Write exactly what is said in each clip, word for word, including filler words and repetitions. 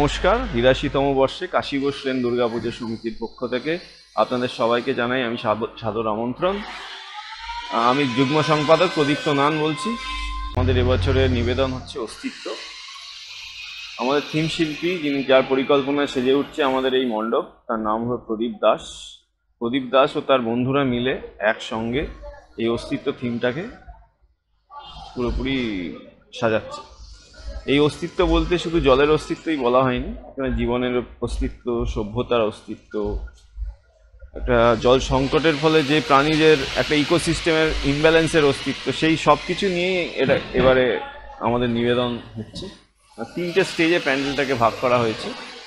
নমস্কার। বিরাশিতম বর্ষে কাশী বসলেন দুর্গাপুজো সমিতির পক্ষ থেকে আপনাদের সবাইকে জানাই আমি সাদর আমন্ত্রণ। আমি যুগ্ম সম্পাদক প্রদীপ্ত নান বলছি। আমাদের এবছরের নিবেদন হচ্ছে অস্তিত্ব। আমাদের থিম শিল্পী যিনি যার পরিকল্পনায় সেজে উঠছে আমাদের এই মণ্ডপ, তার নাম হলো প্রদীপ দাস। প্রদীপ দাস ও তার বন্ধুরা মিলে একসঙ্গে এই অস্তিত্ব থিমটাকে পুরোপুরি সাজাচ্ছে। এই অস্তিত্ব বলতে শুধু জলের অস্তিত্বই বলা হয়নি, এখানে জীবনের অস্তিত্ব, সভ্যতার অস্তিত্ব, একটা জল সংকটের ফলে যে প্রাণীদের একটা ইকোসিস্টেমের ইমব্যালেন্সের অস্তিত্ব, সেই সব কিছু নিয়েই এটা এবারে আমাদের নিবেদন হচ্ছে। তিনটে স্টেজে প্যান্ডেলটাকে ভাগ করা হয়েছে।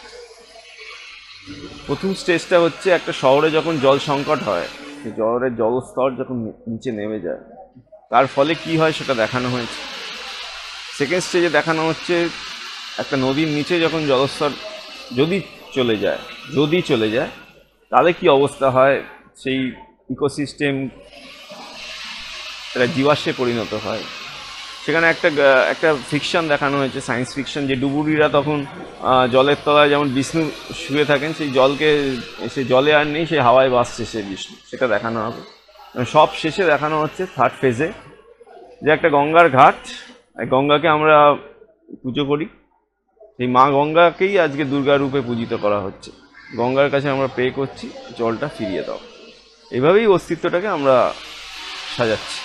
প্রথম স্টেজটা হচ্ছে একটা শহরে যখন জল সংকট হয়, শহরের জলস্তর যখন নিচে নেমে যায় তার ফলে কি হয় সেটা দেখানো হয়েছে। সেকেন্ড স্টেজে দেখানো হচ্ছে একটা নদীর নিচে যখন জলস্তর যদি চলে যায় যদি চলে যায় তাহলে কি অবস্থা হয়, সেই ইকোসিস্টেম একটা জীবাশ্মে পরিণত হয়। সেখানে একটা একটা ফিকশন দেখানো হয়েছে, সায়েন্স ফিকশন, যে ডুবুরিরা তখন জলের তলায় যেমন বিষ্ণু শুয়ে থাকেন, সেই জলকে সে জলে আর নেই, সেই হাওয়ায় ভাসছে সে বিষ্ণু, সেটা দেখানো হবে। সব শেষে দেখানো হচ্ছে থার্ড ফেজে যে একটা গঙ্গার ঘাট, গঙ্গাকে আমরা পুজো করি, সেই মা গঙ্গাকেই আজকে দুর্গা রূপে পূজিত করা হচ্ছে। গঙ্গার কাছে আমরা প্রে করছি জলটা ফিরিয়ে দাও। এভাবেই অস্তিত্বটাকে আমরা সাজাচ্ছি।